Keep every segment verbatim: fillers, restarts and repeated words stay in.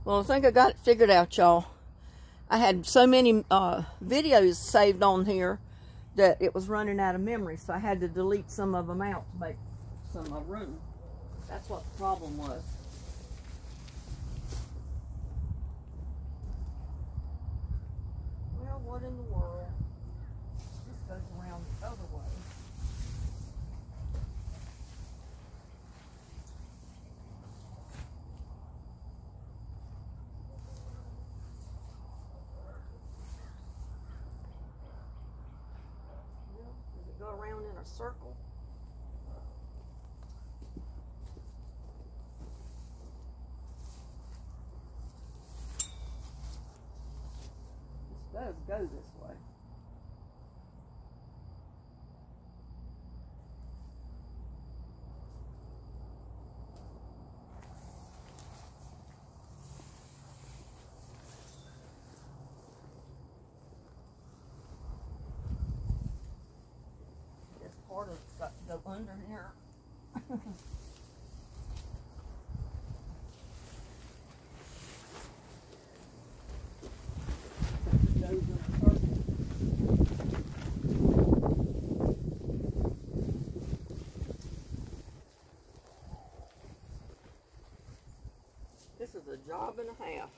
Well, I think I got it figured out, y'all. I had so many uh, videos saved on here that it was running out of memory, so I had to delete some of them out to make some uh, room. That's what the problem was. Well, what in the world? This goes around the other way. Does it go around in a circle? This does go this way. Part of it's got to go under here. This is a job and a half.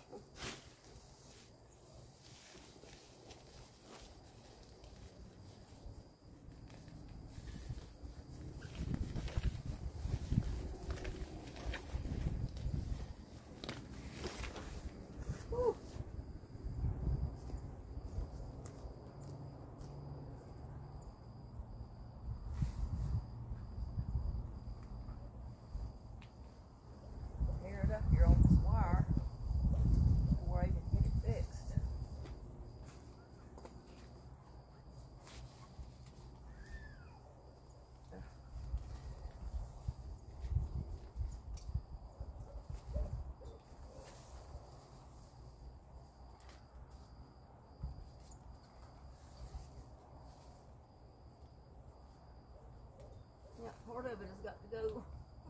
Yeah, part of it has got to go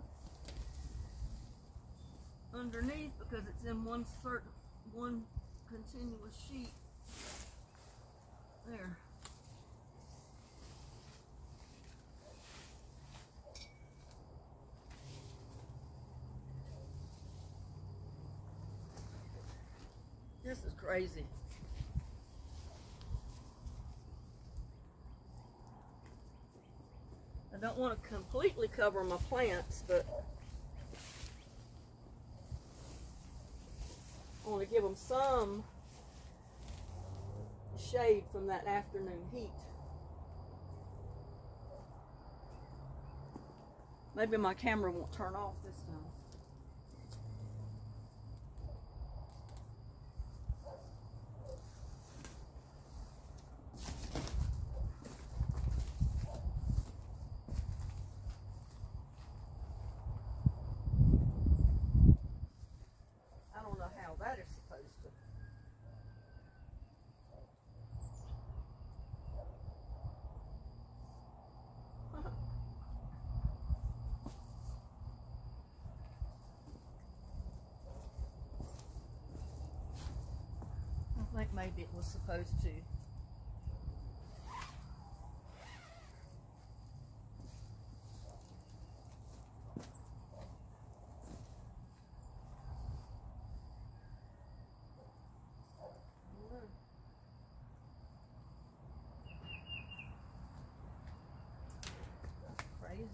underneath because it's in one certain, one continuous sheet. There. This is crazy. I don't want to completely cover my plants, but I want to give them some shade from that afternoon heat. Maybe my camera won't turn off this time. That is supposed to. I think maybe it was supposed to. Crazy.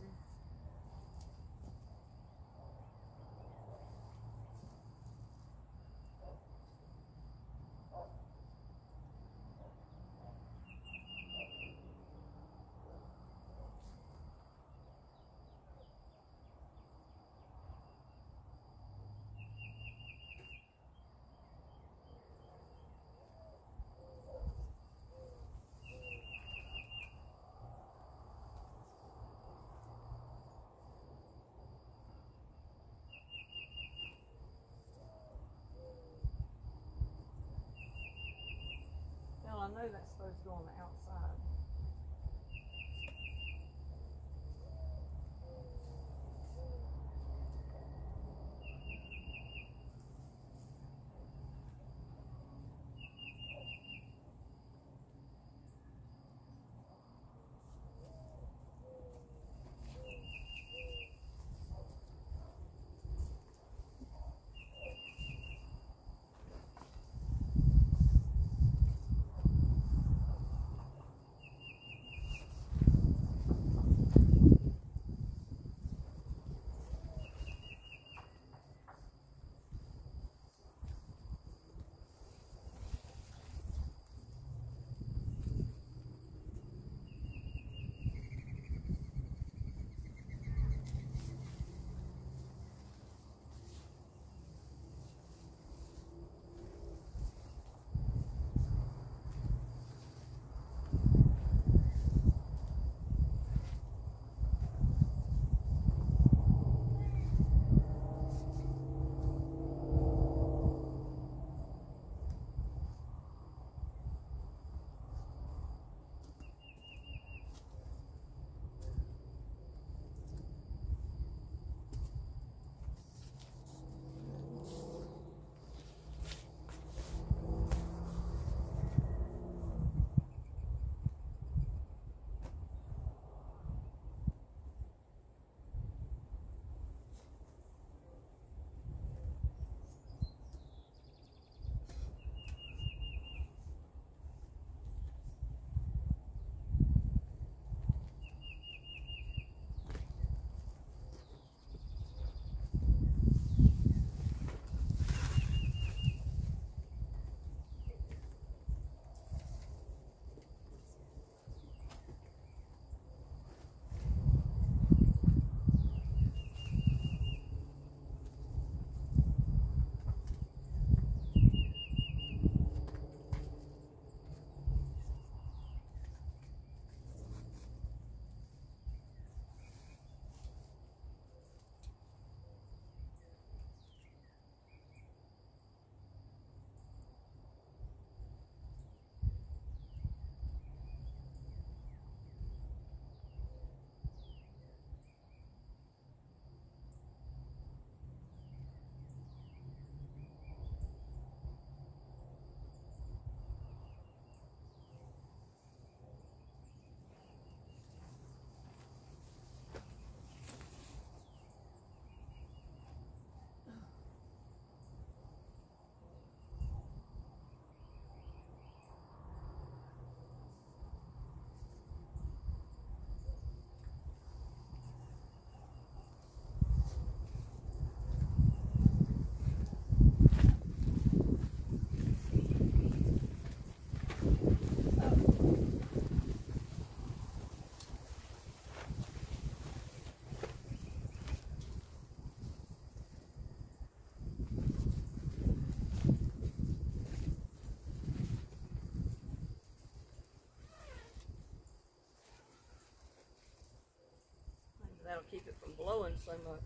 I know that's supposed to go on the outside. That'll keep it from blowing so much.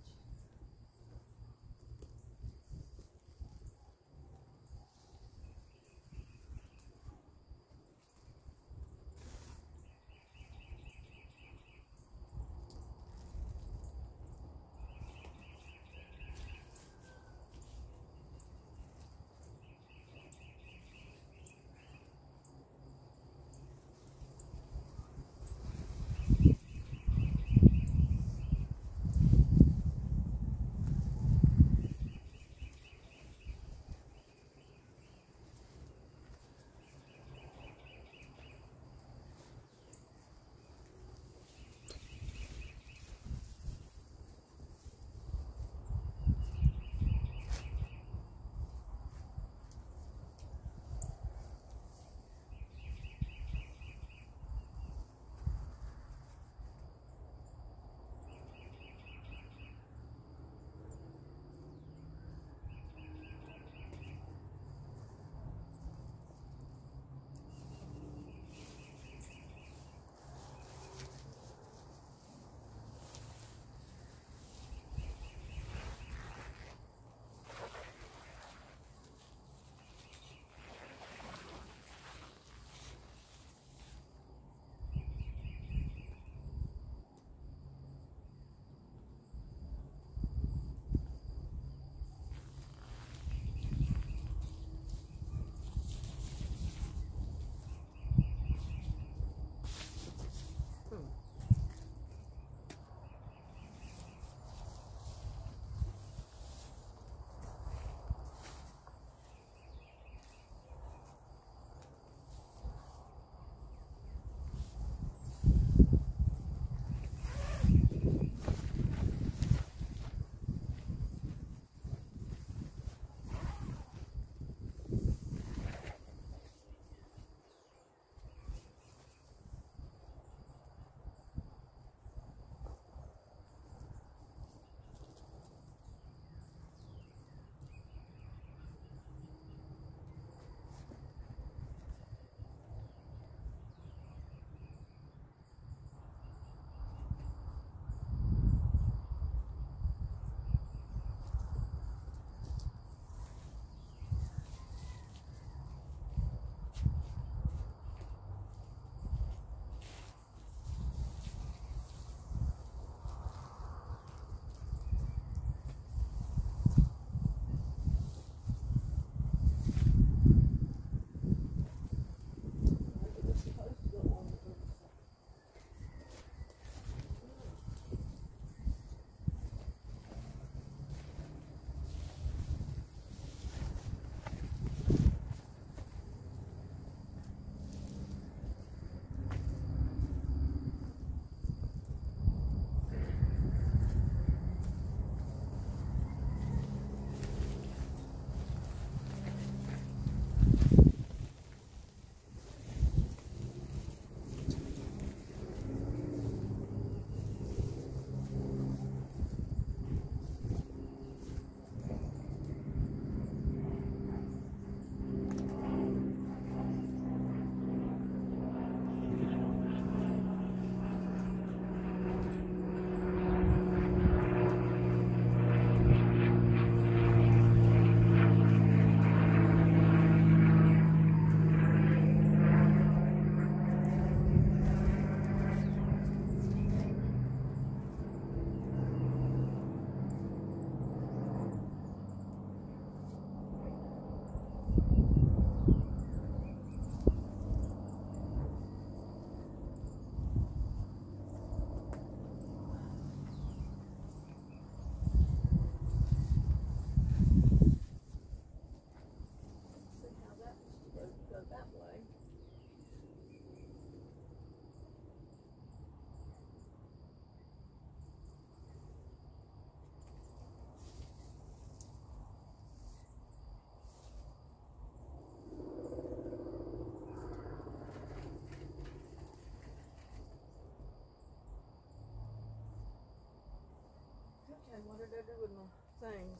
What did I do with my things?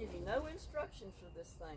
give you no instructions for this thing.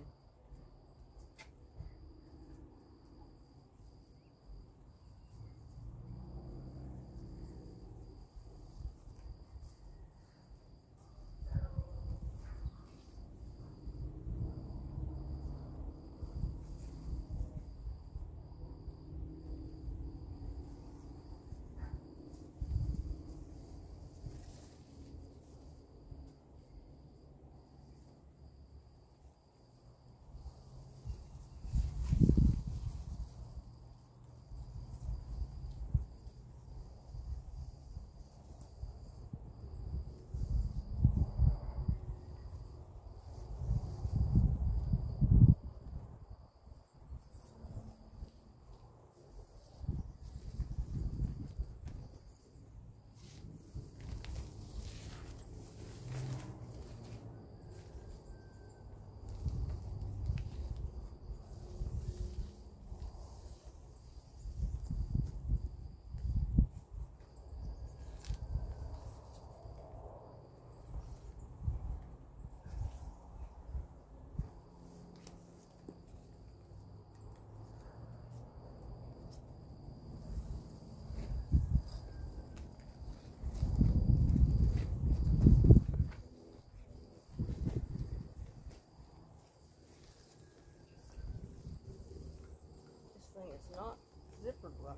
It's not zippered right.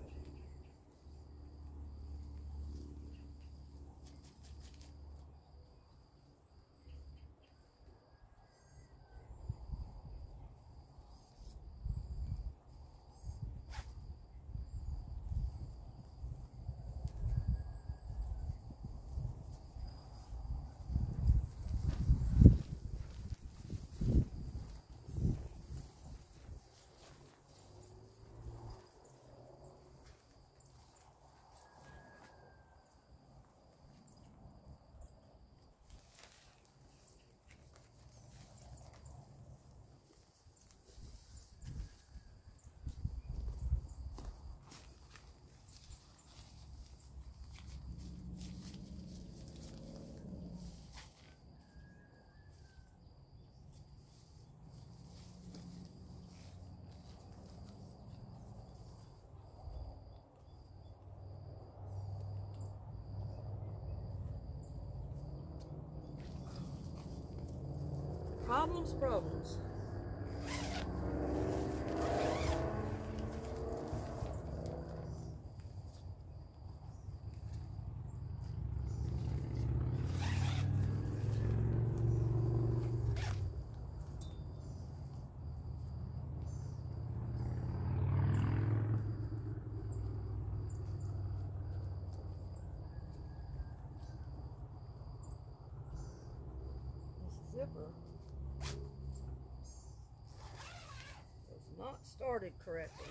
Problems, problems. This zipper is not started correctly.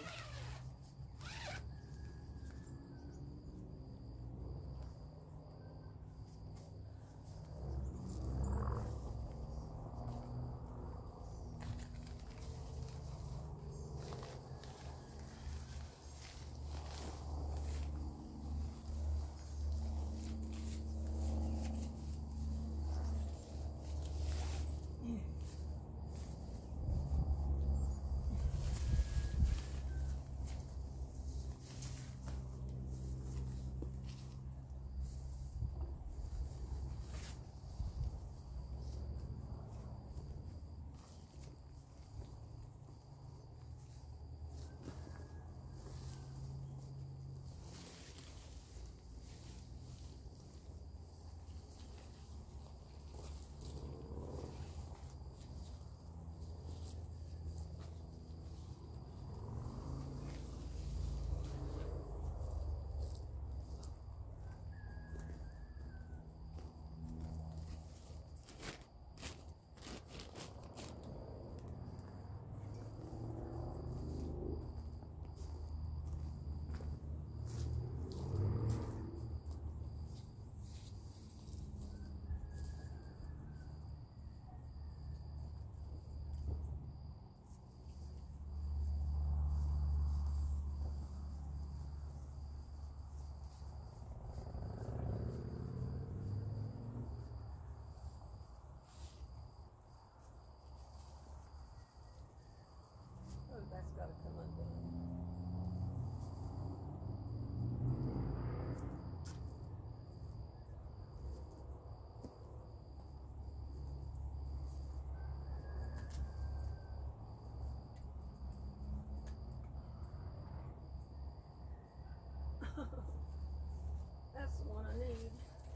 That's the one I need.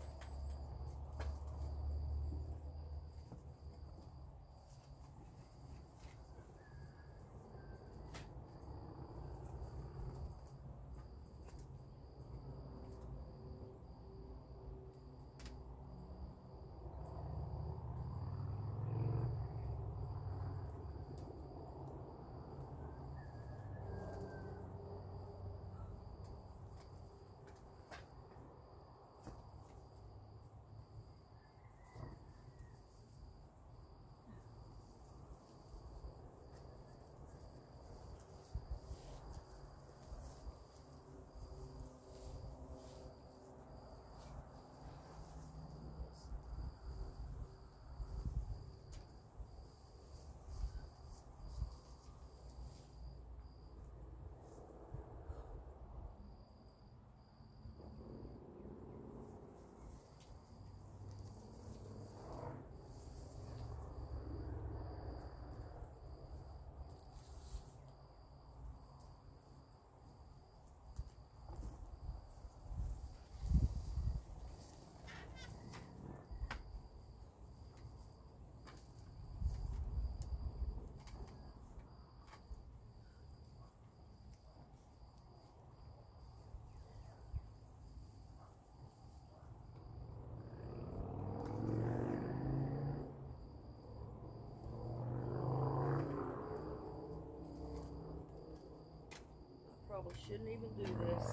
Probably shouldn't even do this.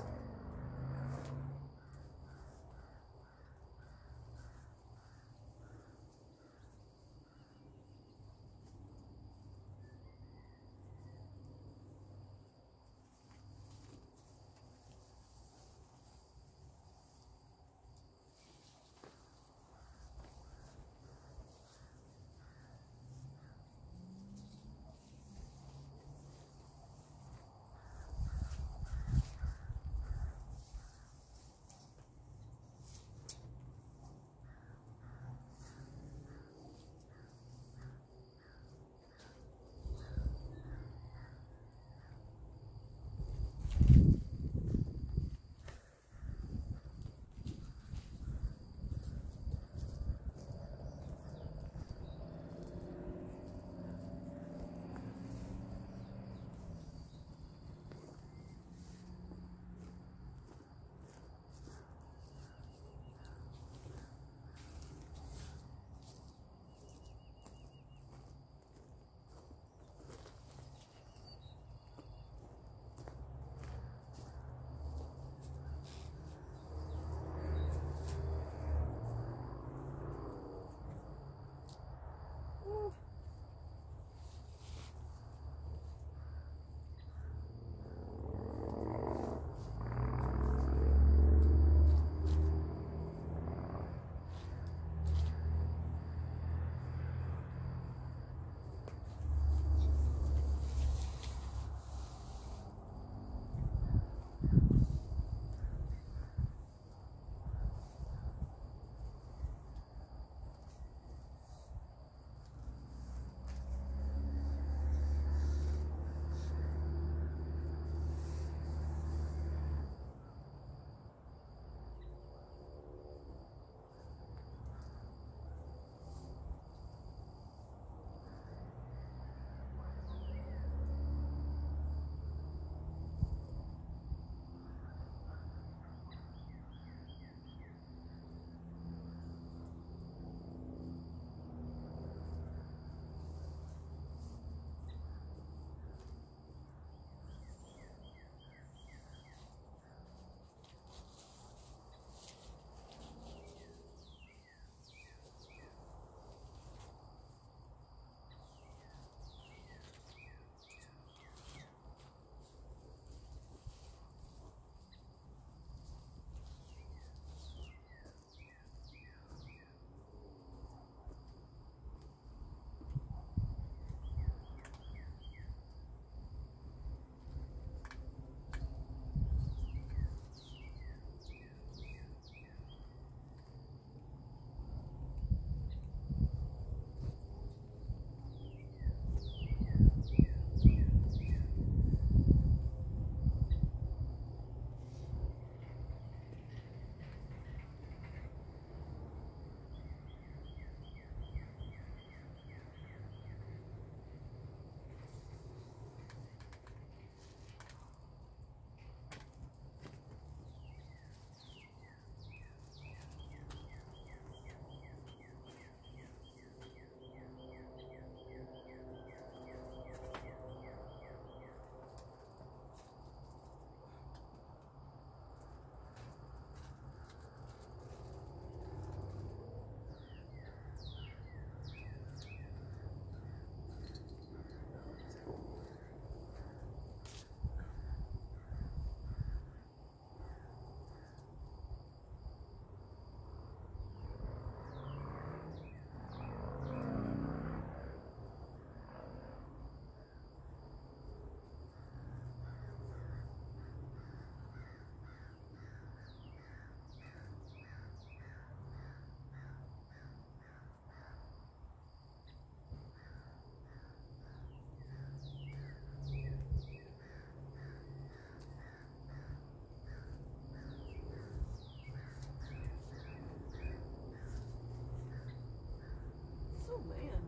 Oh man.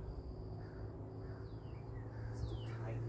It's too tight.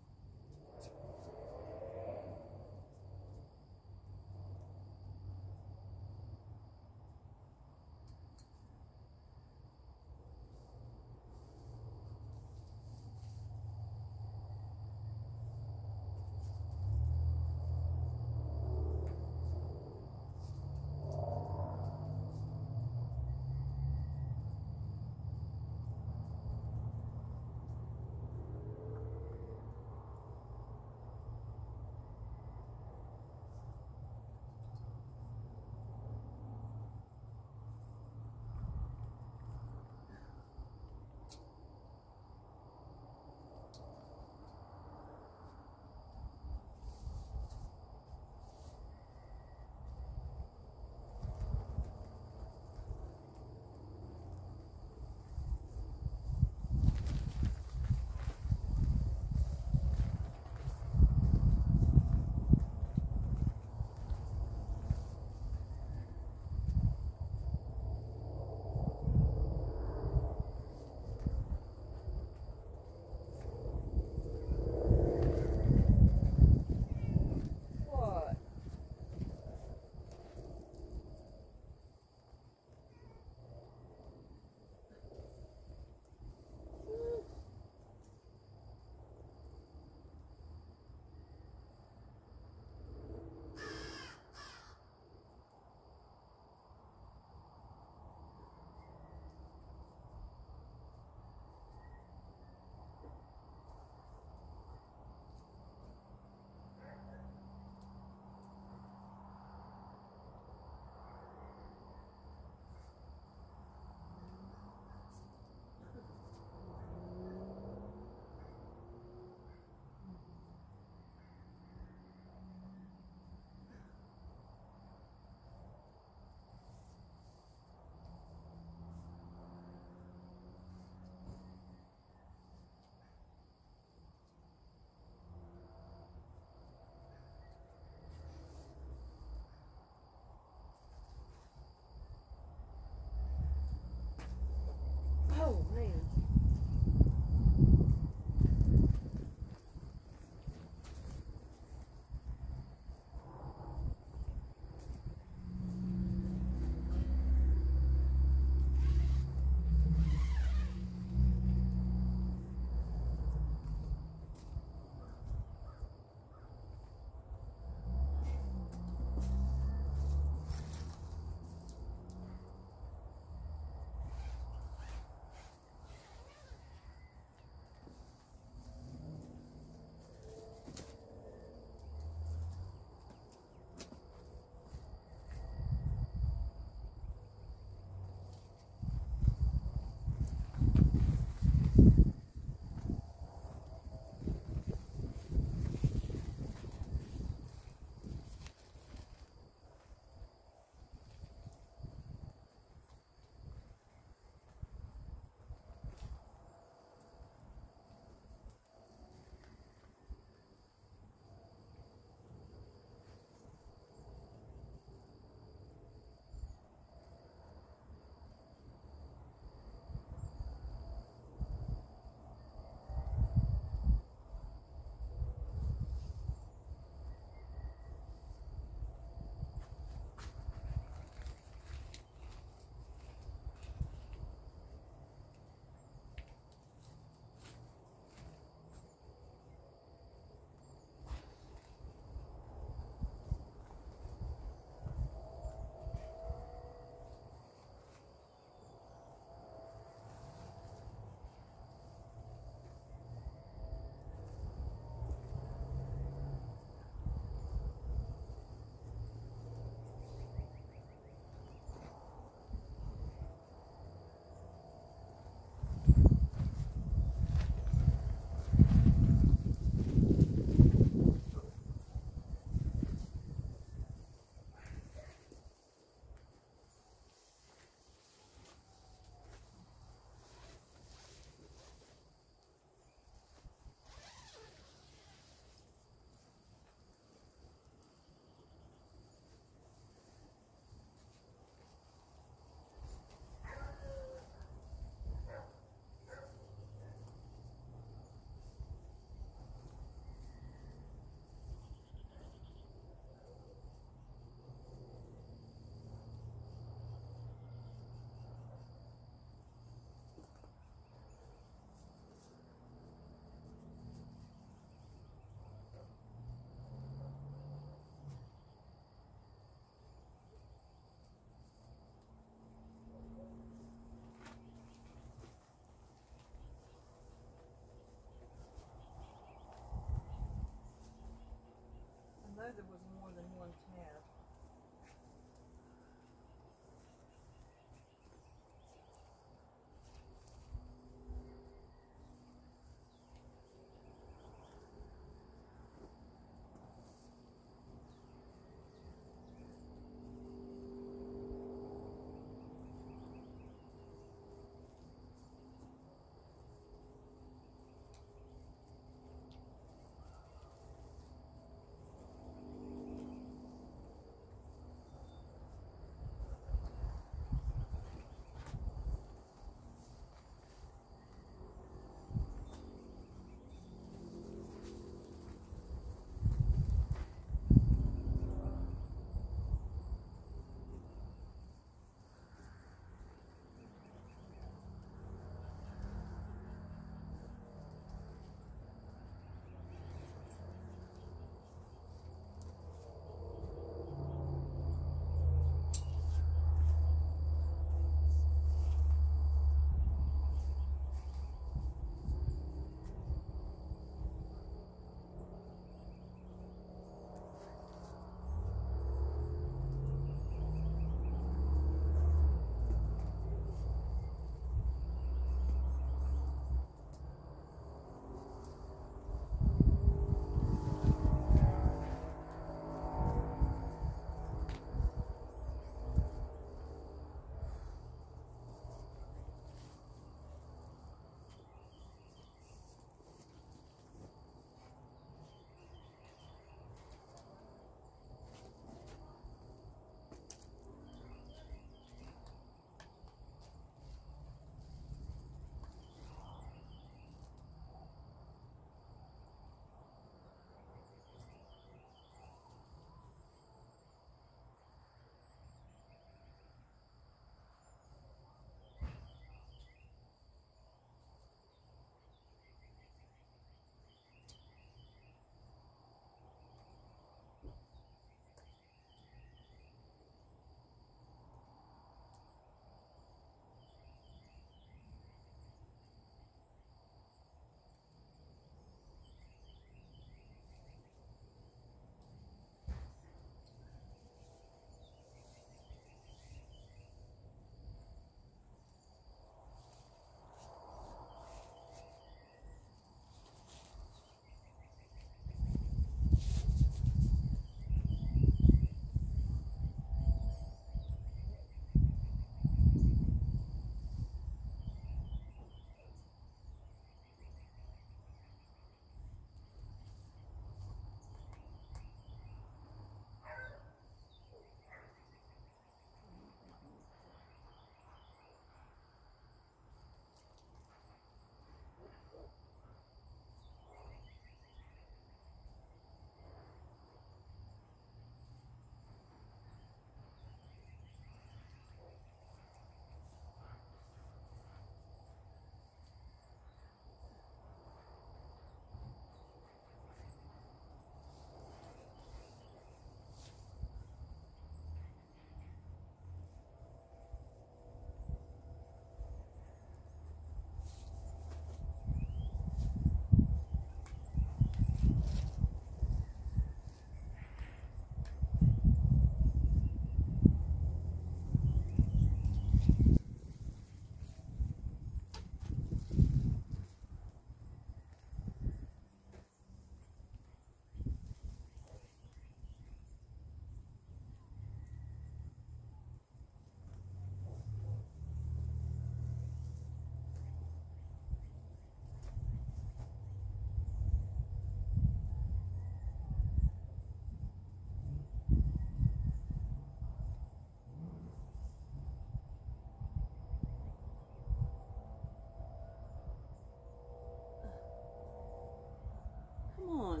Come on.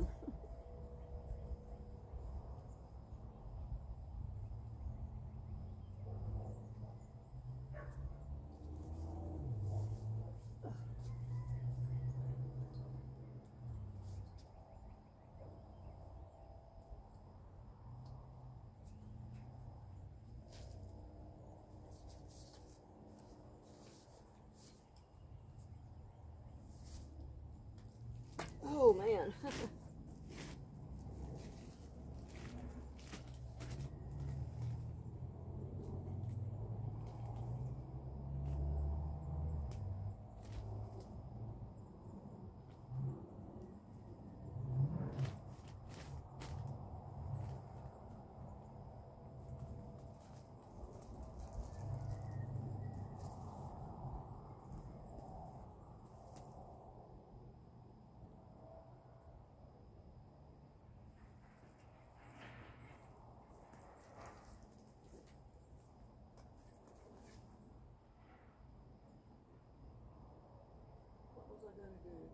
Oh man. What was I gonna do?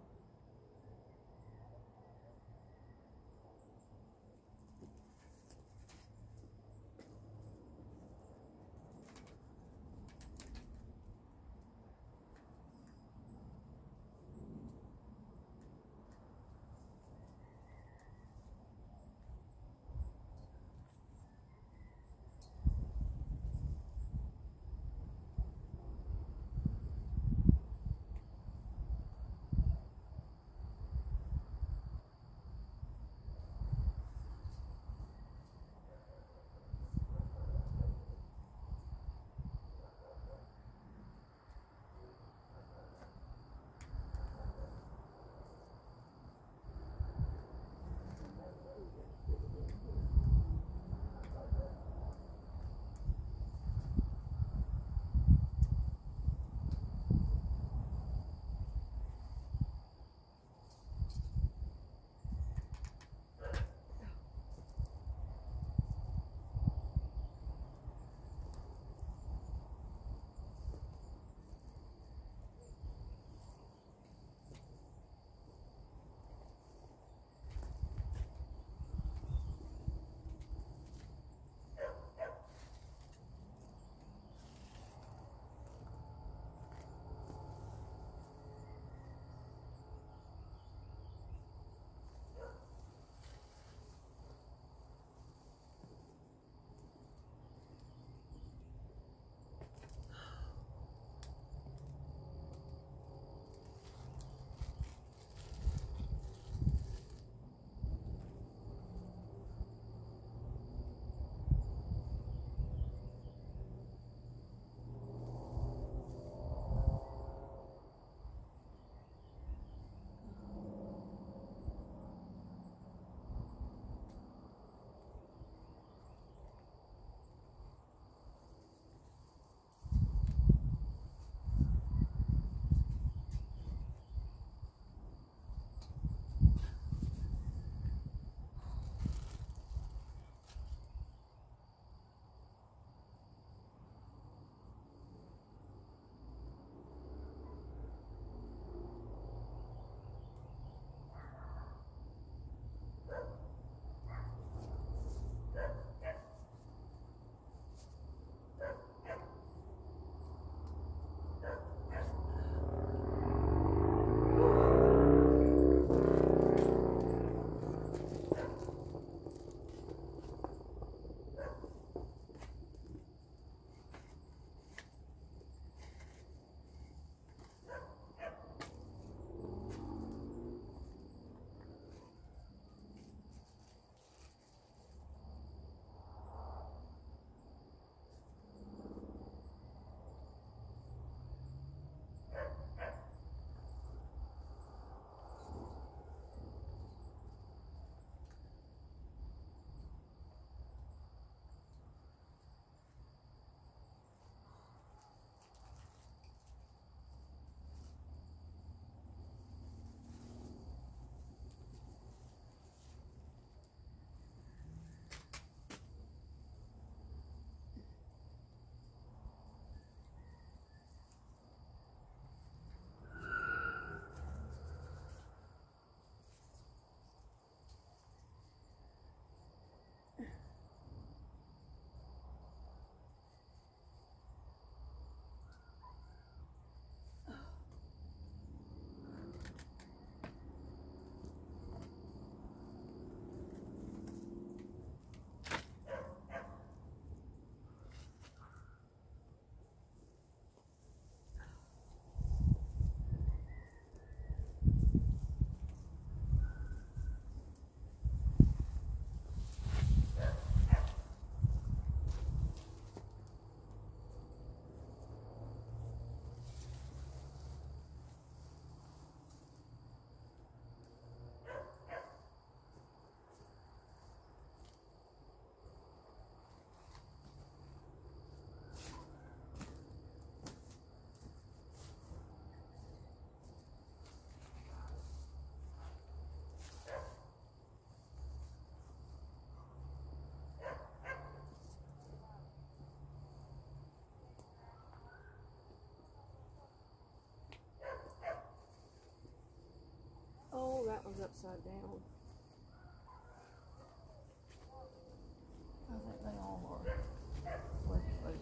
one's upside down. I think they all are left-footed.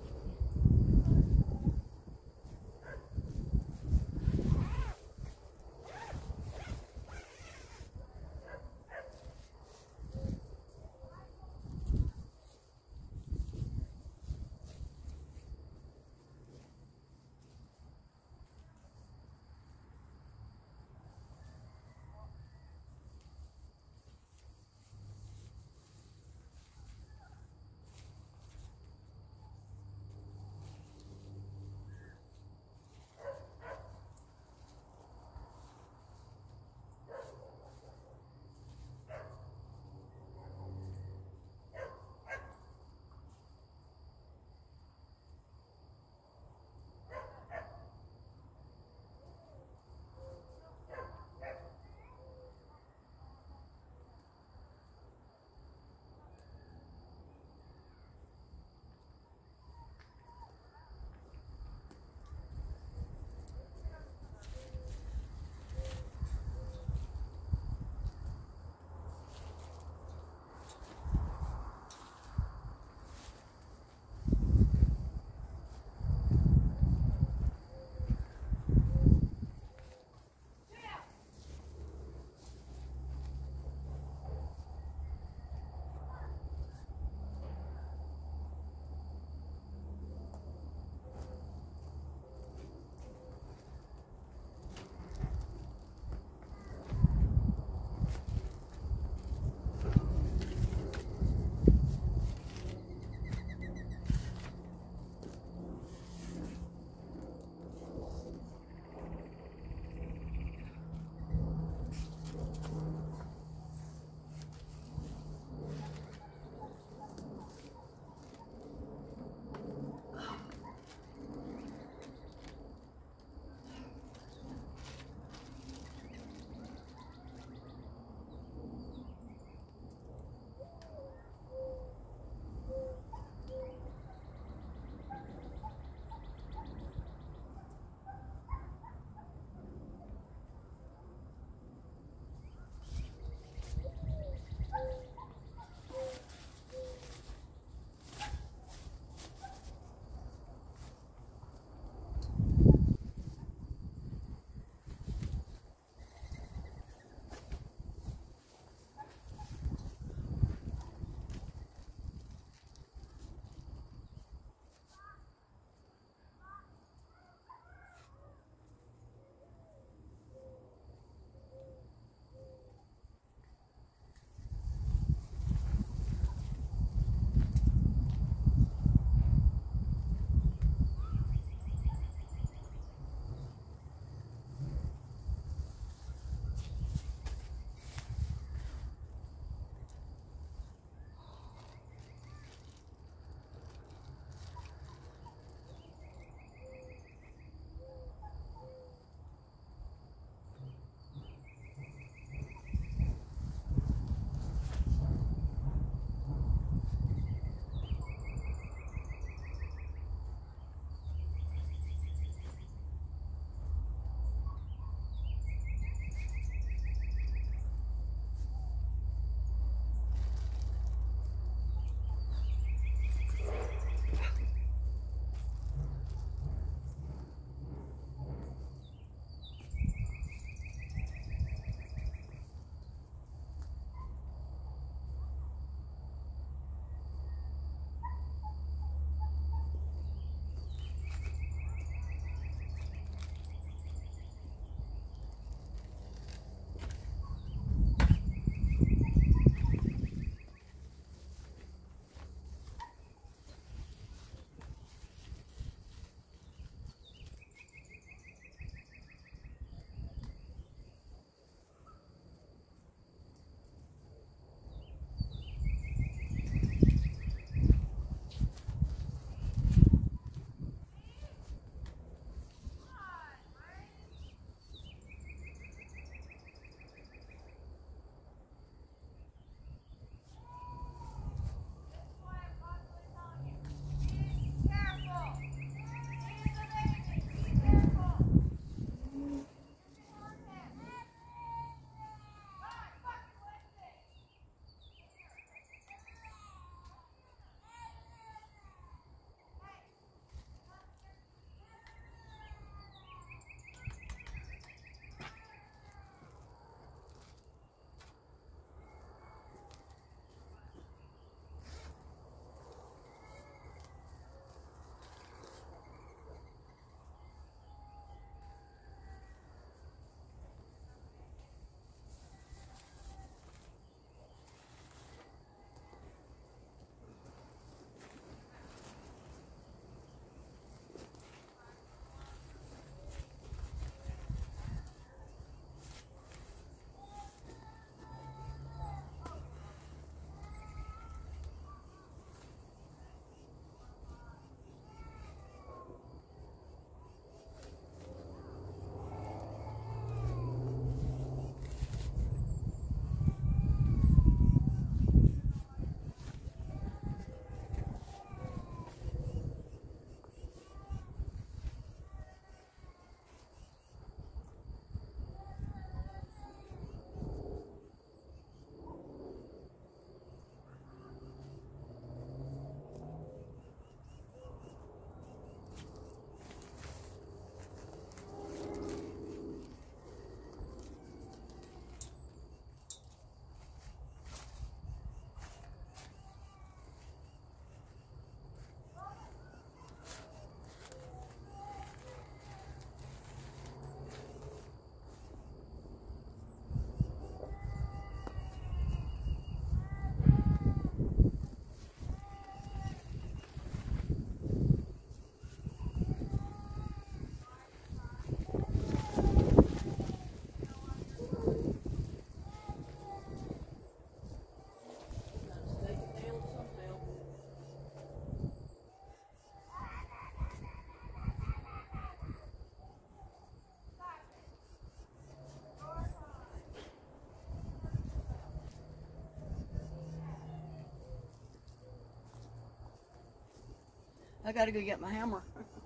I gotta go get my hammer.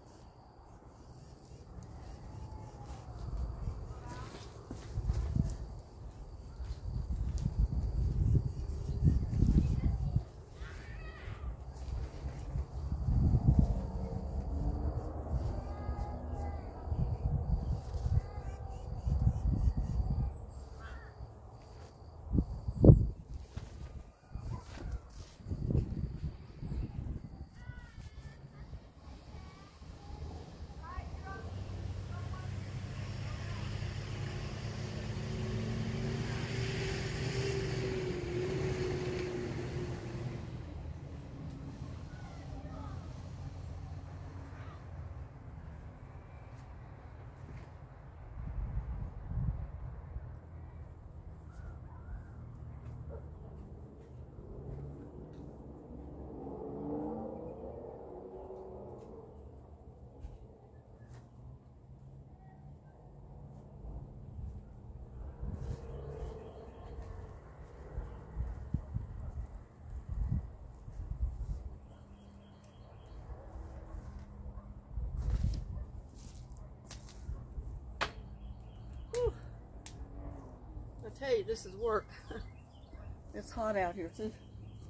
I tell you, this is work. It's hot out here too.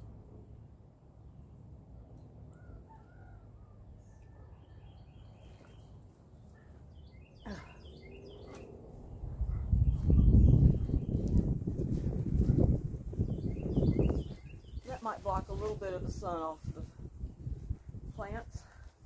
That might block a little bit of the sun off the plants.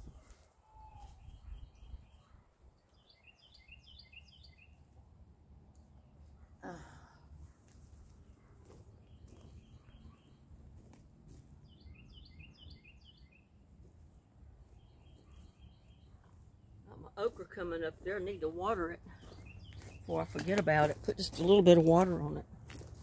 Okra coming up there. I need to water it before I forget about it. Put just a little bit of water on it.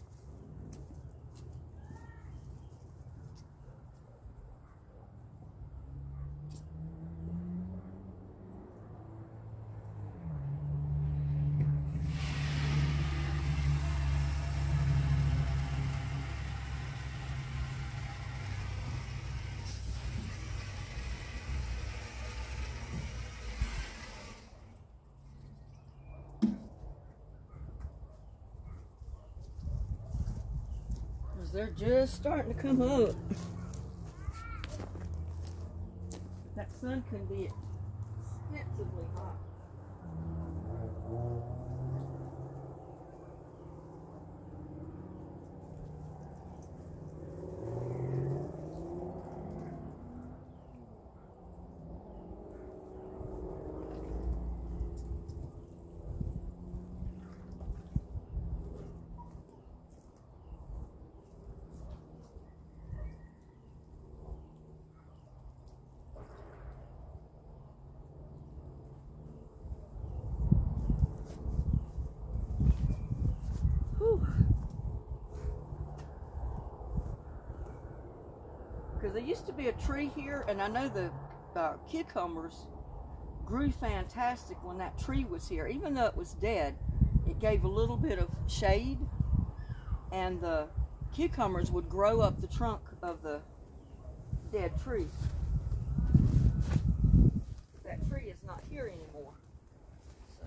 They're just starting to come up. That sun can be extensively hot. Because there used to be a tree here, and I know the uh, cucumbers grew fantastic when that tree was here. Even though it was dead, it gave a little bit of shade, and the cucumbers would grow up the trunk of the dead tree. That tree is not here anymore. So.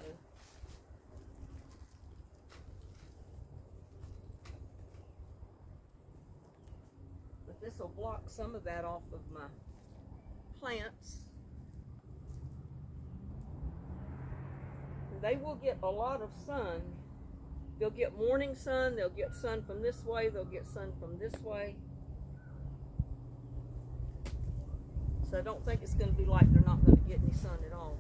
This will block some of that off of my plants. They will get a lot of sun. They'll get morning sun, they'll get sun from this way, they'll get sun from this way. So I don't think it's going to be like they're not going to get any sun at all.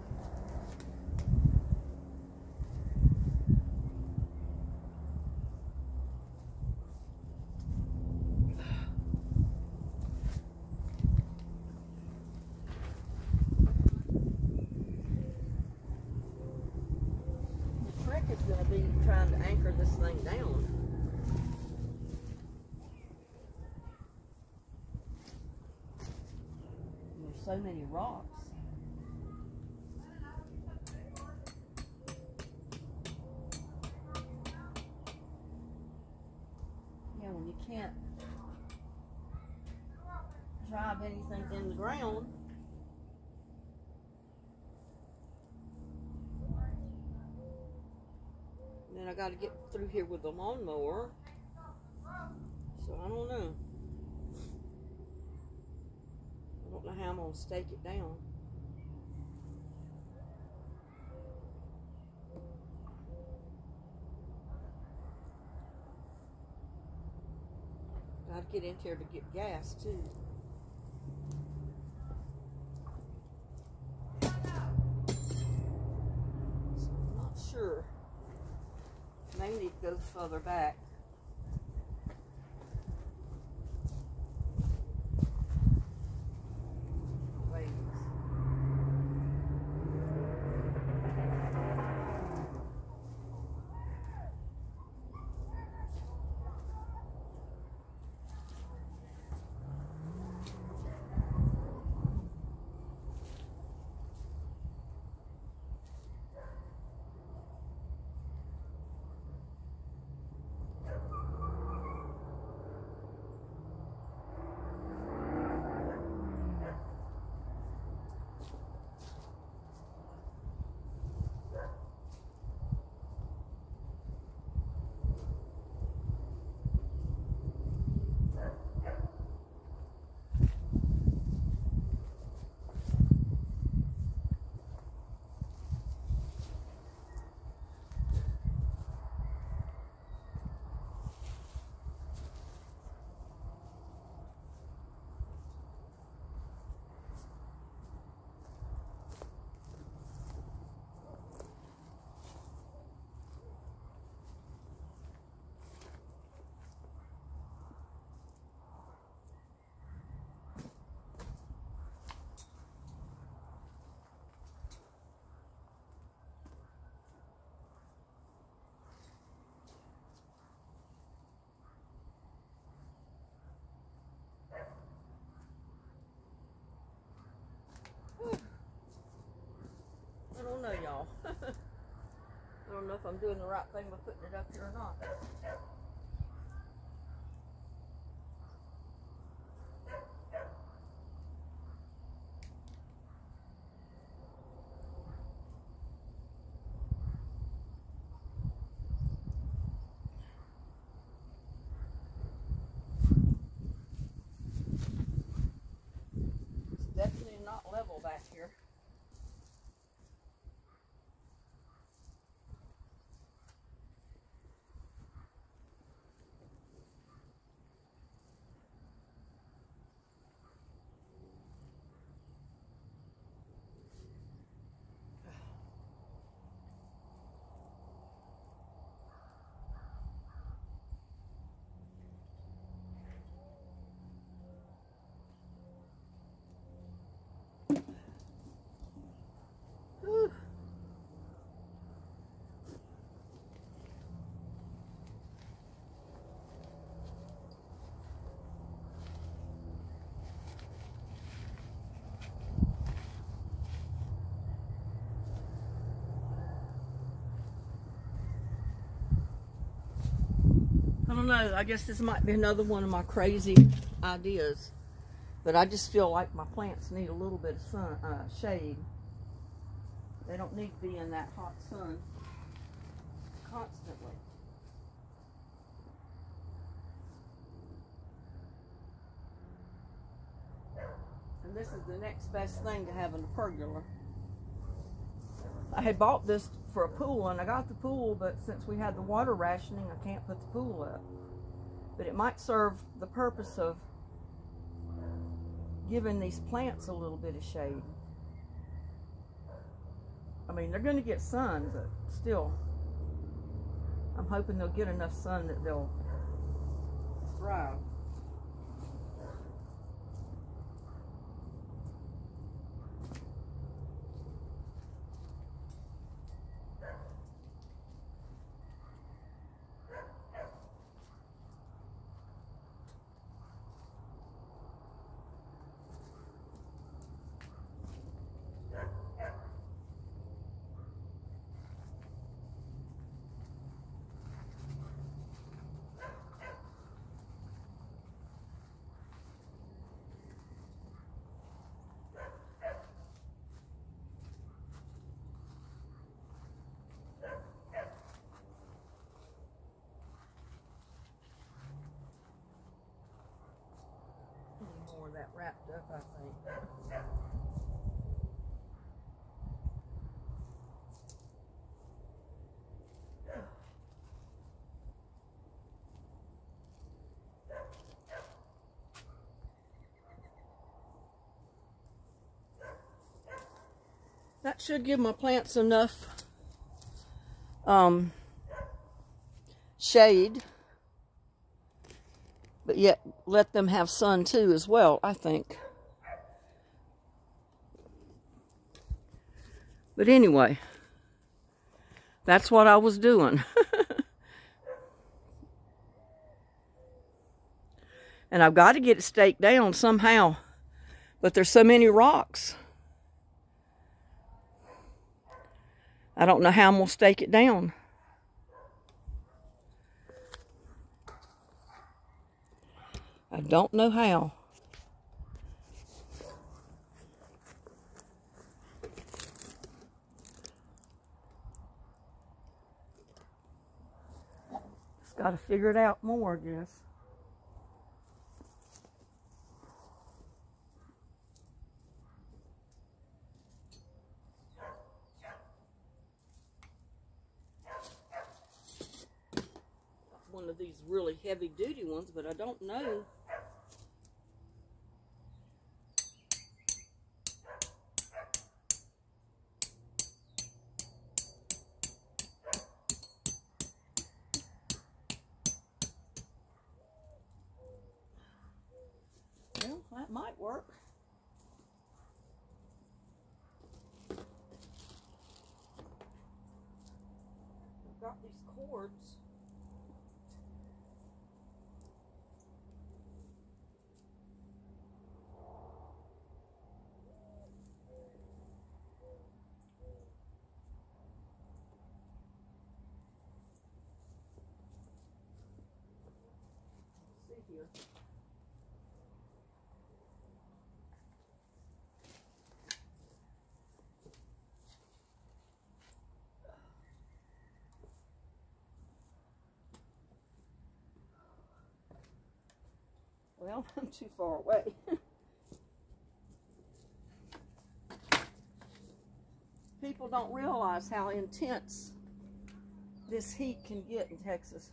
Is going to be trying to anchor this thing down. There's so many rocks. Yeah, when you can't drive anything in the ground, then I got to get through here with the lawnmower. So I don't know. I don't know how I'm going to stake it down. Got to get in here to get gas too. So I'm not sure. May need to go further back. I don't know, y'all. I don't know if I'm doing the right thing by putting it up here or not. It's definitely not level back here. I don't know, I guess this might be another one of my crazy ideas, but I just feel like my plants need a little bit of sun, uh, shade. They don't need to be in that hot sun constantly. And this is the next best thing to having a pergola. I had bought this for a pool, and I got the pool, but since we had the water rationing, I can't put the pool up. But it might serve the purpose of giving these plants a little bit of shade. I mean, they're going to get sun, but still, I'm hoping they'll get enough sun that they'll thrive. that wrapped up, I think. That should give my plants enough um, shade, but yet let them have sun too as well, I think. But anyway, that's what I was doing. And I've got to get it staked down somehow, but there's so many rocks. I don't know how I'm going to stake it down. I don't know how. Just got to figure it out more, I guess. One of these really heavy duty ones, but I don't know. Well, that might work. I've got these cords. Here. Well, I'm too far away. People don't realize how intense this heat can get in Texas.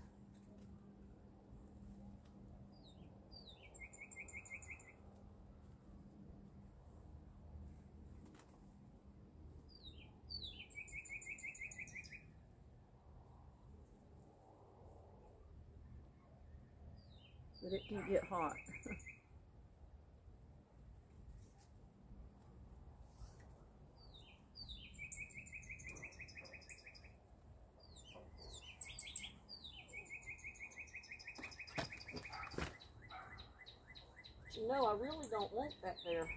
But it can get hot. You know, I really don't want that there.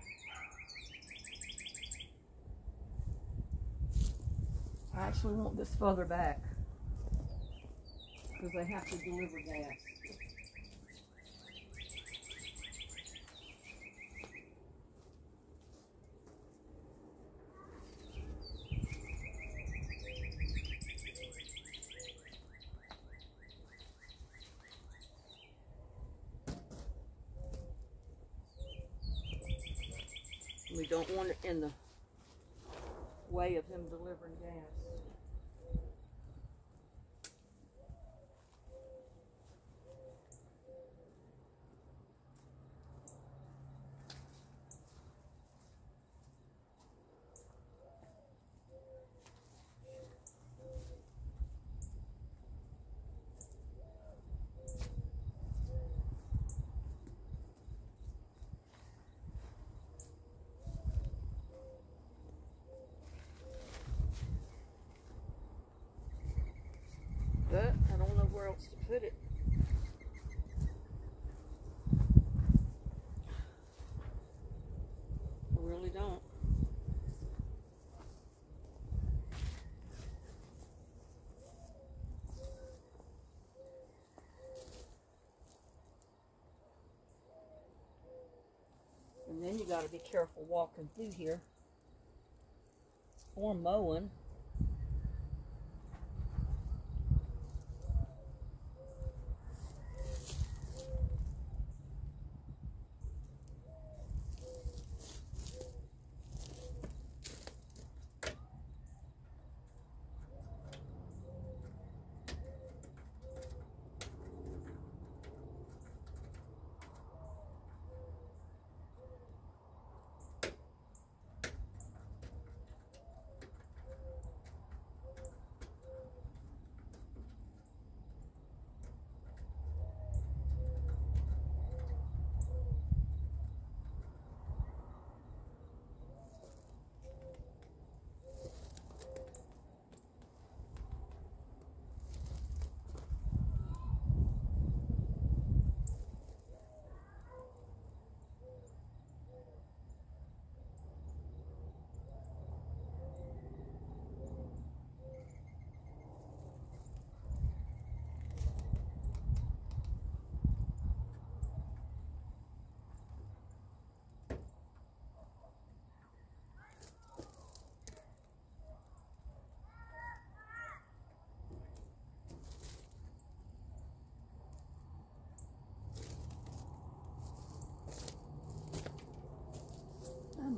I actually want this further back because they have to deliver gas. We don't want it in the way of him delivering gas. But I don't know where else to put it. I really don't. And then you got to be careful walking through here or mowing.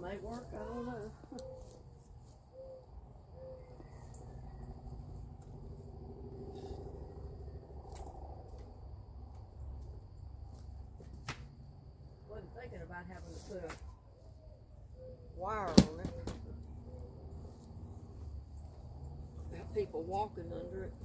may work, I don't know. Wasn't thinking about having to put a wire on it. Got people walking under it.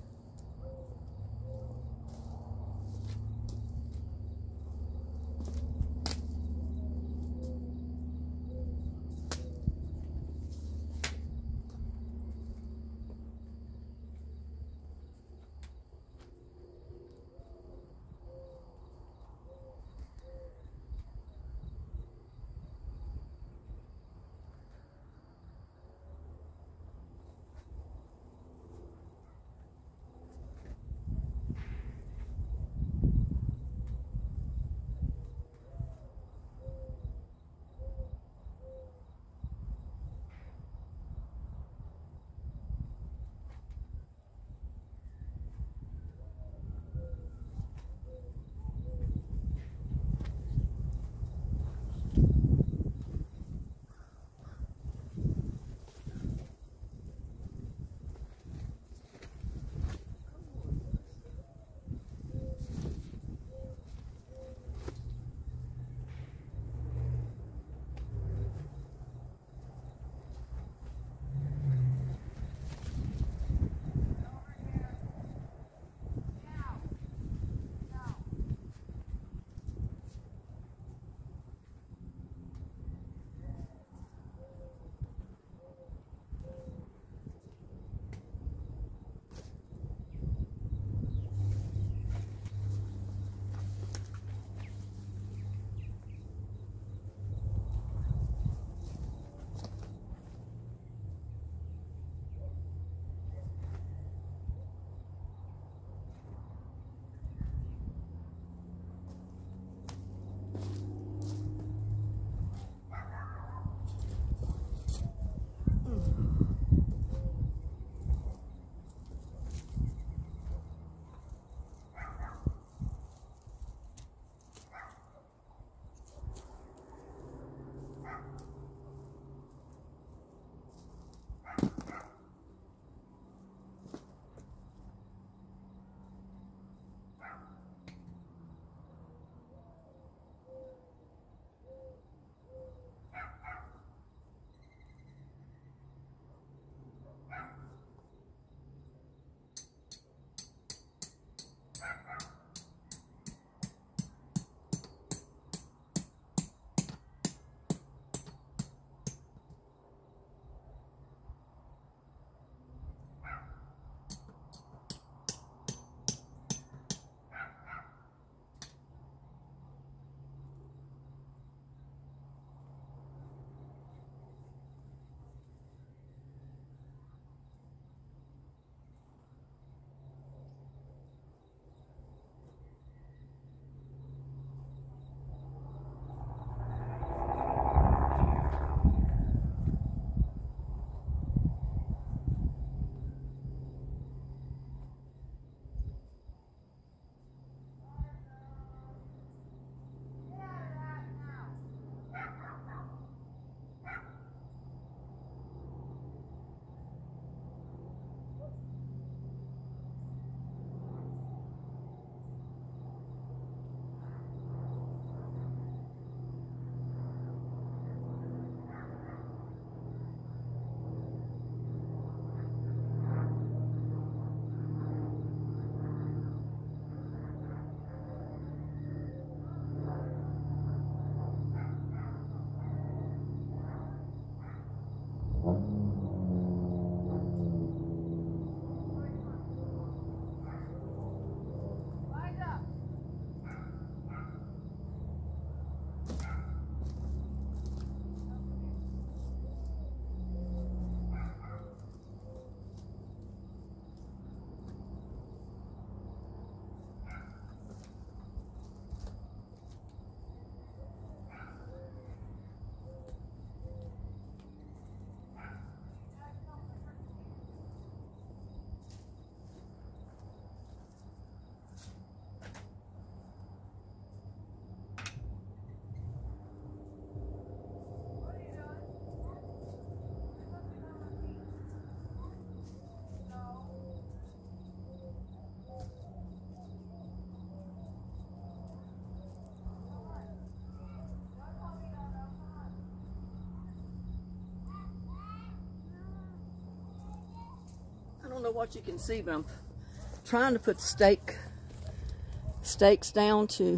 what you can see, but I'm trying to put the stake stakes down to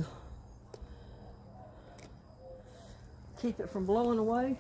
keep it from blowing away.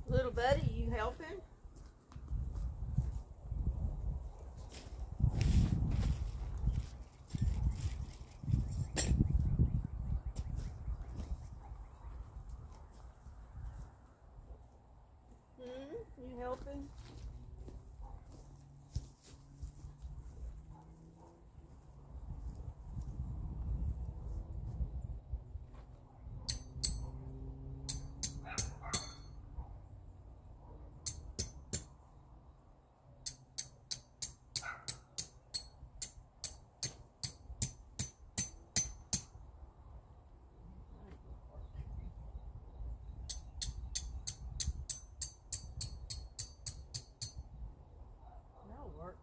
Little buddy, you helping? Hmm? You helping? That'll work.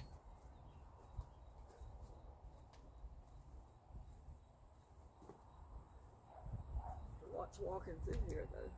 Watch walking through here though.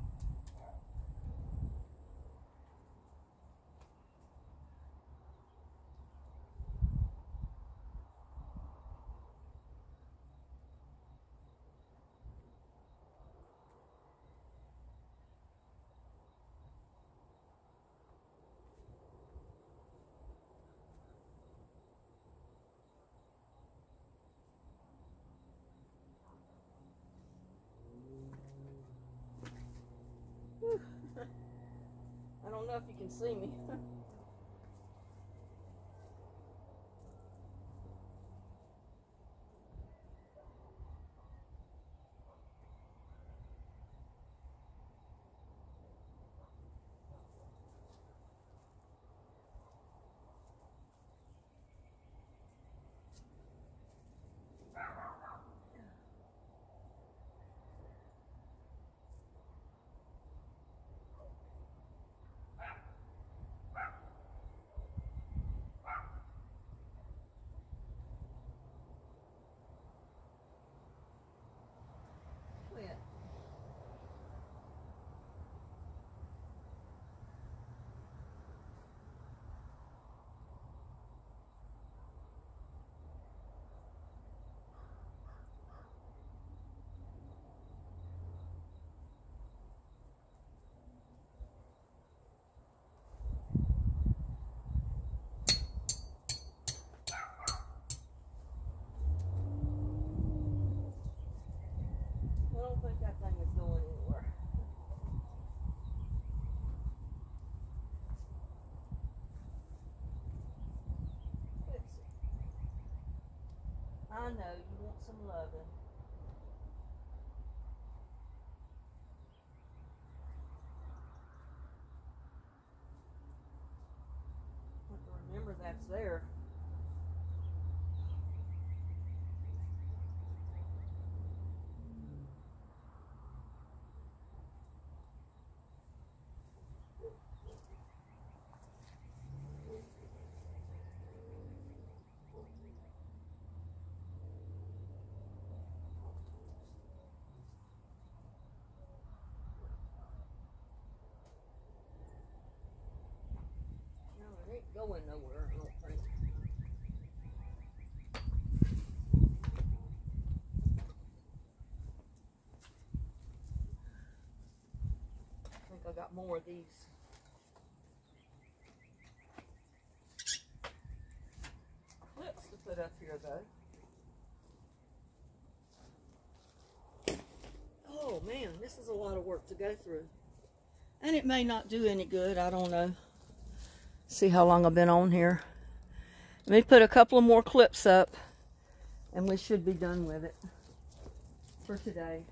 I don't know if you can see me. Quit. I don't think that thing is going anywhere. Fix it. I know you want some loving. Have to remember that's there. No, it ain't going nowhere, I don't think. I think I got more of these. Clips to put up here though. Oh man, this is a lot of work to go through. And it may not do any good, I don't know. See how long I've been on here. Let me put a couple of more clips up and we should be done with it for today.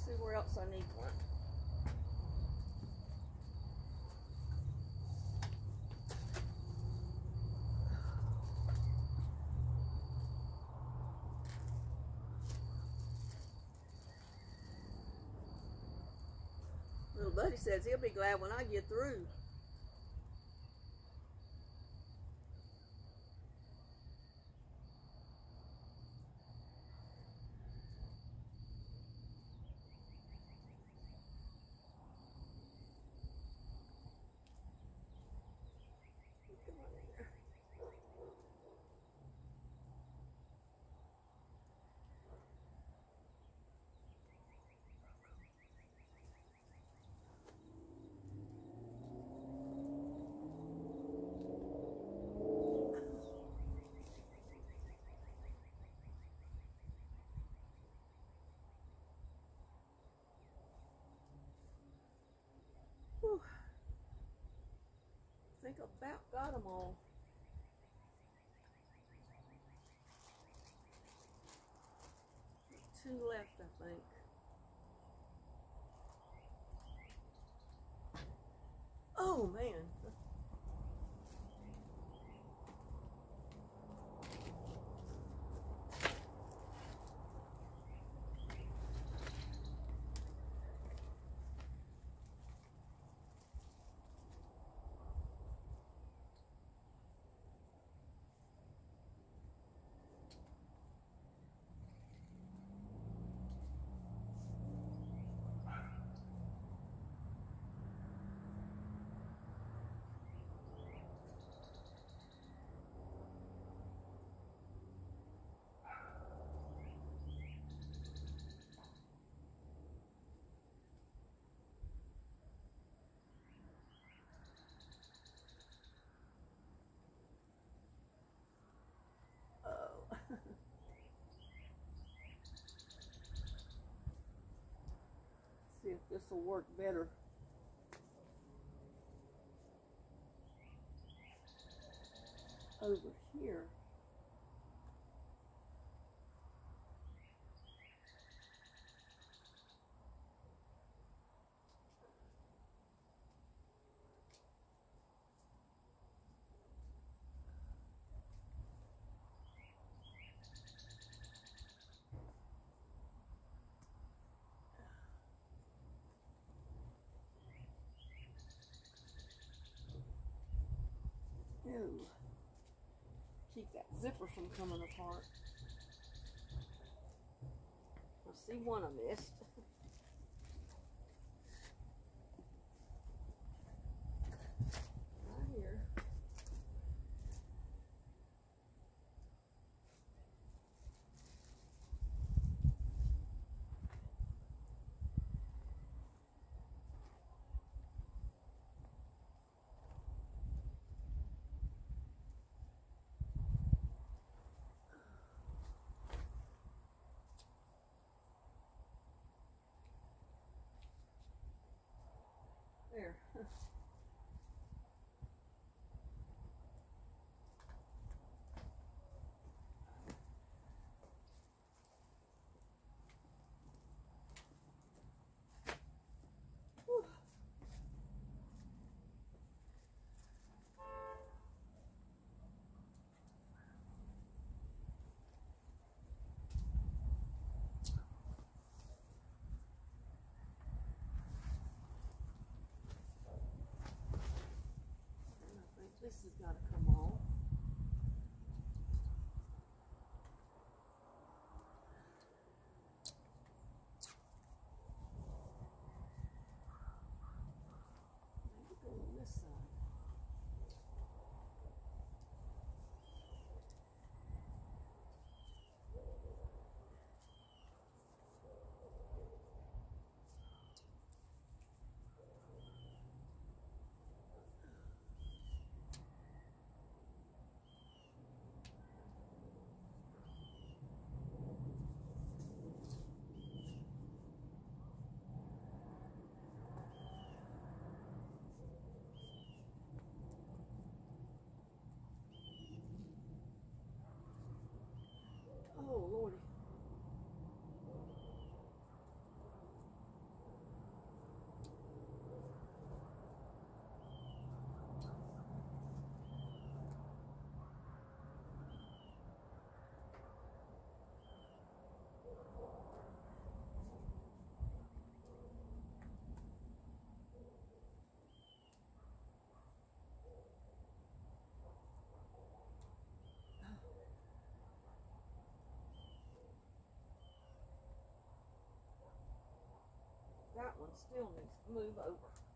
see where else I need one. Little buddy says he'll be glad when I get through. Whew. I think I about got them all. Two left, I think. Oh man. See if this will work better. Over here. Ew. Keep that zipper from coming apart. I see one I missed. Right here. There. Whew. This has got to come off. Maybe go on this side. still needs to move over.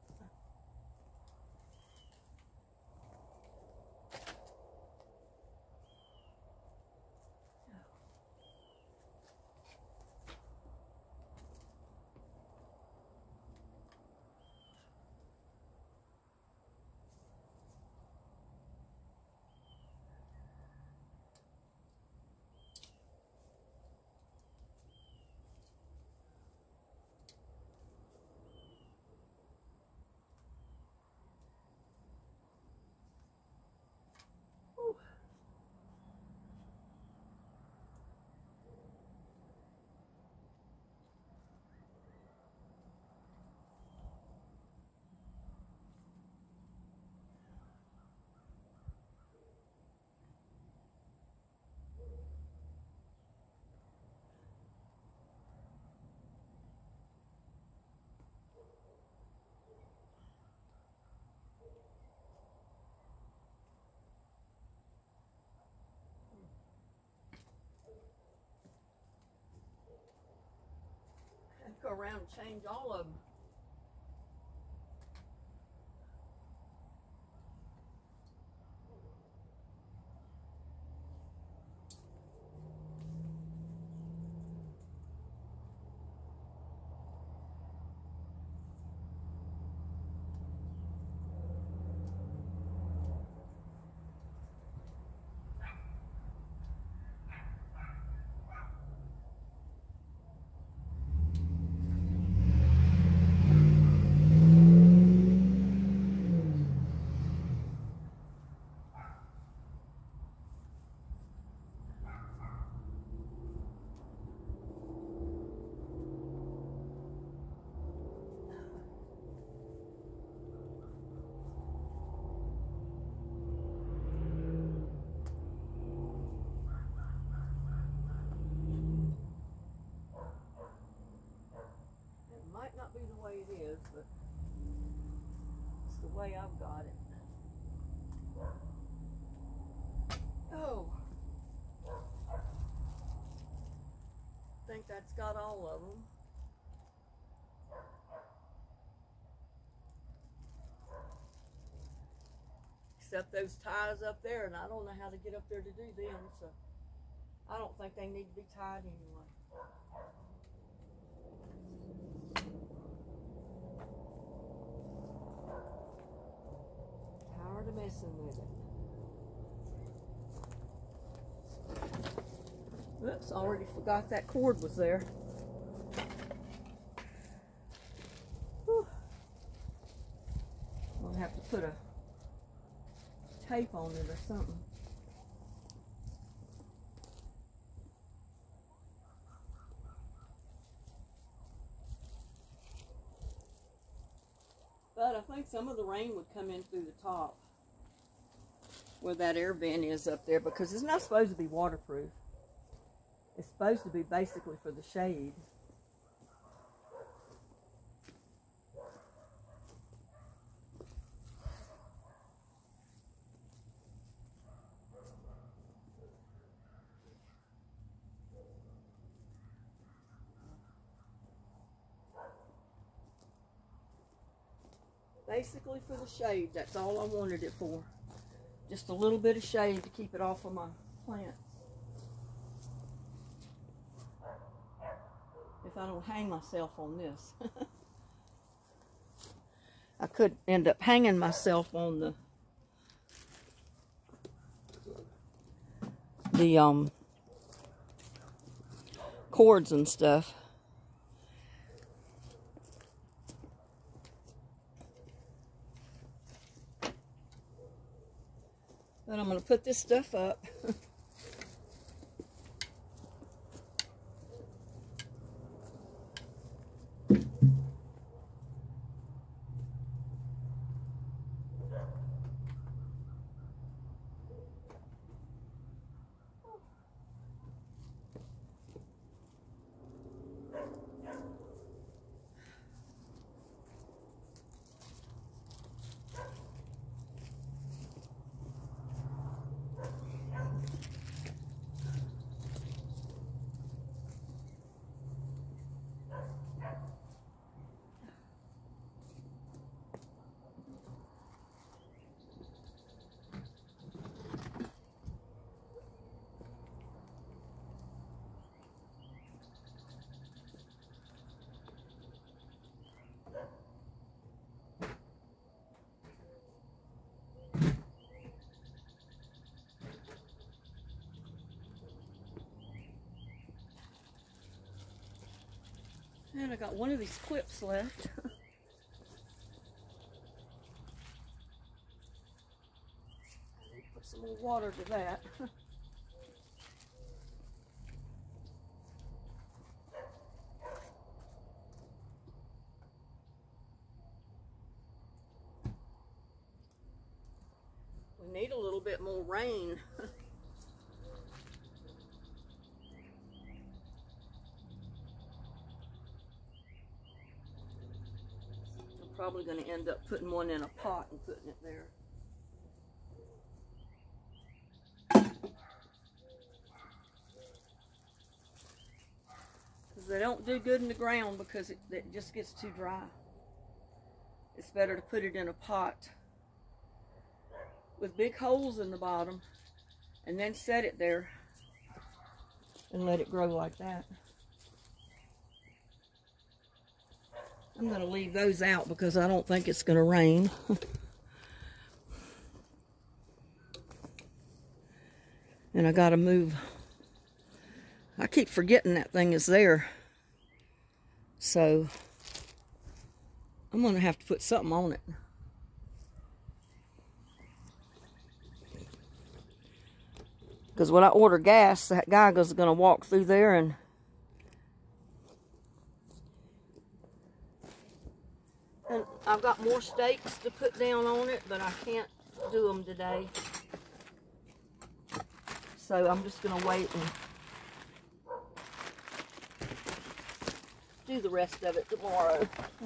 Go around and change all of them. Might not be the way it is, but it's the way I've got it. Oh, I think that's got all of them. Except those ties up there, and I don't know how to get up there to do them, so I don't think they need to be tied anyway. Tired of messing with it. Oops, already forgot that cord was there. Whew. I'll have to put a tape on it or something. But I think some of the rain would come in through the top where that air vent is up there, because it's not supposed to be waterproof. It's supposed to be basically for the shade. Basically for the shade, that's all I wanted it for. Just a little bit of shade to keep it off of my plants. If I don't hang myself on this. I could end up hanging myself on the the um cords and stuff. But I'm going to put this stuff up. And I got one of these clips left. Put some more water to that. We need a little bit more rain. Probably going to end up putting one in a pot and putting it there. Because they don't do good in the ground because it, it just gets too dry. It's better to put it in a pot with big holes in the bottom and then set it there and let it grow like that. I'm going to leave those out because I don't think it's going to rain. And I got to move. I keep forgetting that thing is there. So I'm going to have to put something on it. Because when I order gas, that guy is going to walk through there and And I've got more stakes to put down on it, but I can't do them today. So I'm just going to wait and do the rest of it tomorrow.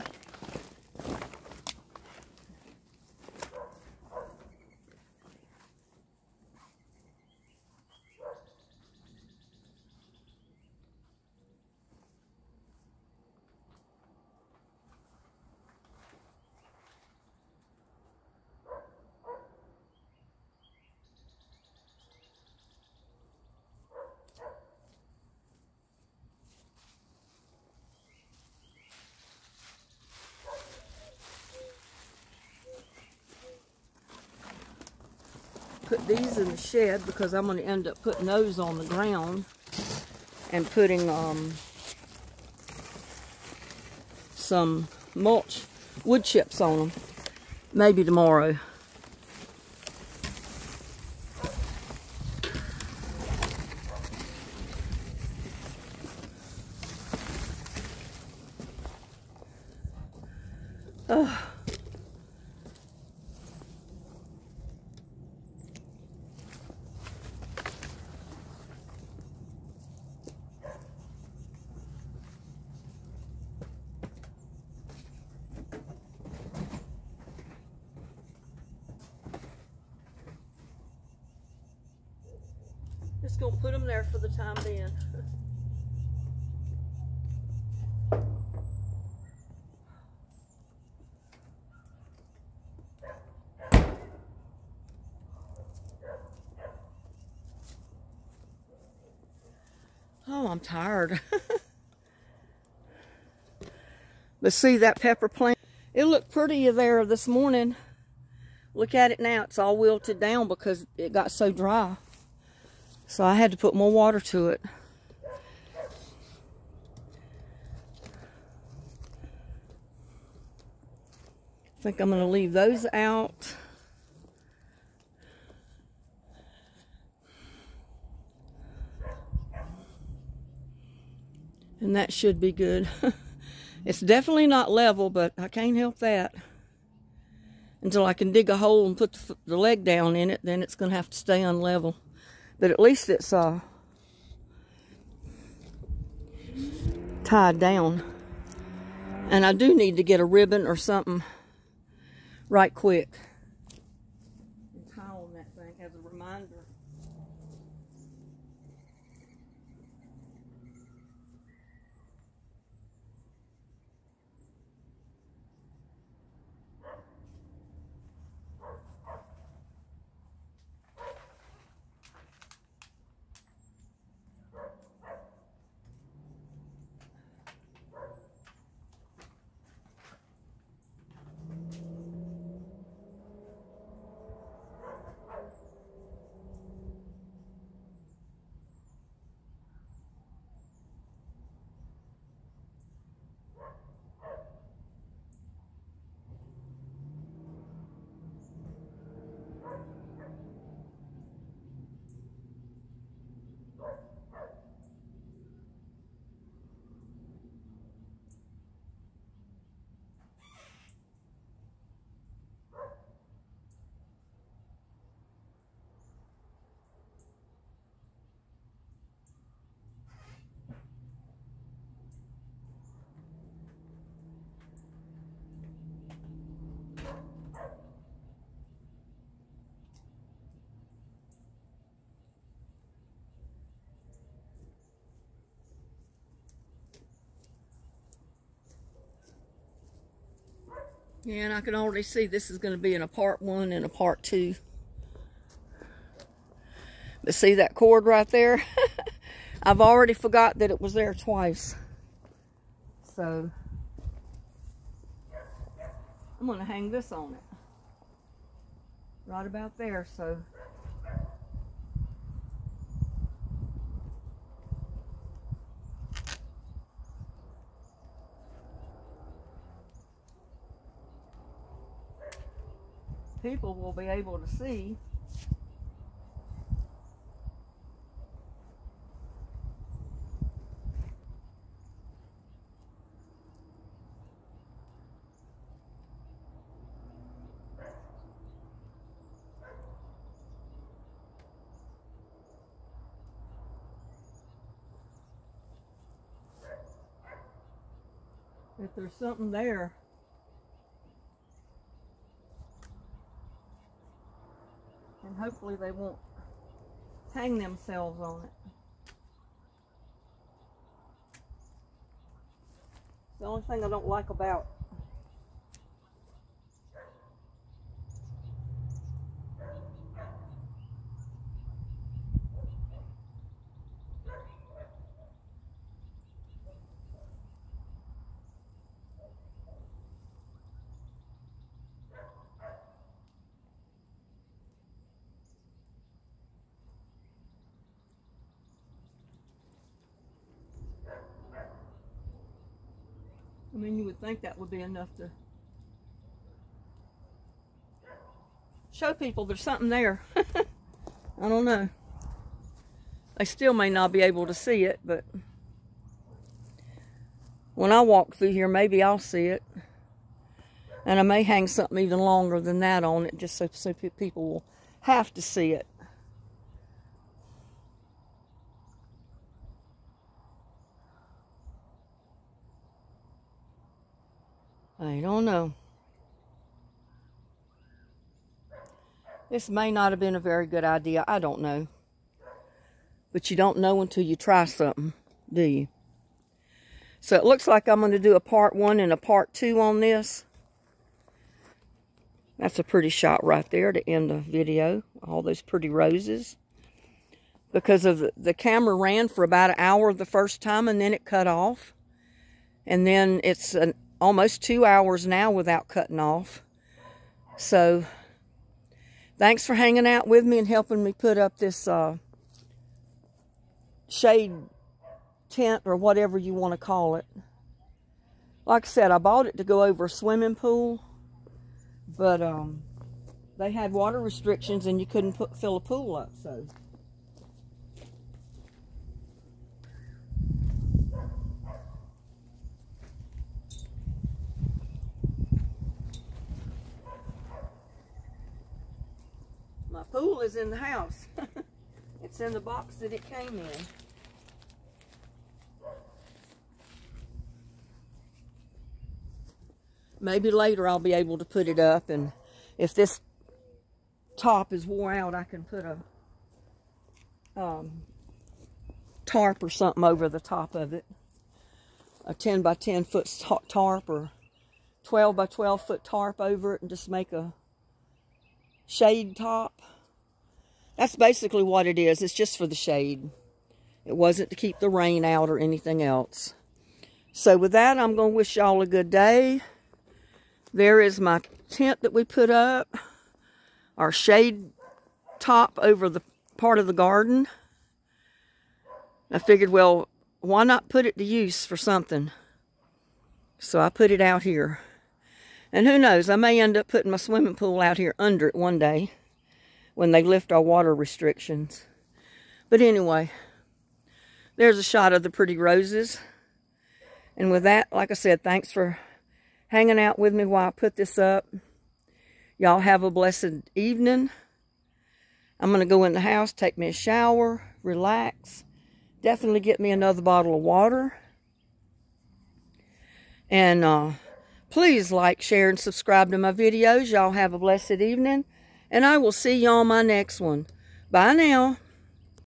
Put these in the shed because I'm going to end up putting those on the ground and putting um, some mulch, wood chips on them. Maybe tomorrow. Oh. Just gonna put them there for the time being. Oh, I'm tired. But see that pepper plant? It looked pretty there this morning. Look at it now. It's all wilted down because it got so dry. So I had to put more water to it. I think I'm going to leave those out. And that should be good. It's definitely not level, but I can't help that. Until I can dig a hole and put the, the leg down in it, then it's going to have to stay unlevel. But at least it's uh, tied down. And I do need to get a ribbon or something right quick. And tie on that thing as a reminder. Yeah, and I can already see this is going to be in a part one and a part two. But see that cord right there? I've already forgot that it was there twice. So I'm going to hang this on it. Right about there, so people will be able to see if there's something there. And hopefully they won't hang themselves on it. It's the only thing I don't like about I mean, you would think that would be enough to show people there's something there. I don't know. They still may not be able to see it, but when I walk through here, maybe I'll see it. And I may hang something even longer than that on it, just so, so people will have to see it. I don't know. This may not have been a very good idea. I don't know. But you don't know until you try something, do you? So it looks like I'm going to do a part one and a part two on this. That's a pretty shot right there to end the video. All those pretty roses. Because of the, the camera ran for about an hour the first time and then it cut off. And then it's an almost two hours now without cutting off. So thanks for hanging out with me and helping me put up this uh, shade tent or whatever you want to call it. Like I said, I bought it to go over a swimming pool, but um, they had water restrictions and you couldn't put, fill a pool up. So my pool is in the house. It's in the box that it came in. Maybe later I'll be able to put it up, and if this top is wore out, I can put a um, tarp or something over the top of it. A ten by ten foot tarp or twelve by twelve foot tarp over it and just make a shade top. That's basically what it is. It's just for the shade. It wasn't to keep the rain out or anything else. So with that, I'm going to wish y'all a good day. There is my tent that we put up. Our shade top over the part of the garden. I figured, well, why not put it to use for something? So I put it out here. And who knows, I may end up putting my swimming pool out here under it one day when they lift our water restrictions. But anyway, there's a shot of the pretty roses. And with that, like I said, thanks for hanging out with me while I put this up. Y'all have a blessed evening. I'm going to go in the house, take me a shower, relax. Definitely get me another bottle of water. And uh, please like, share, and subscribe to my videos. Y'all have a blessed evening. And I will see you on my next one. Bye now.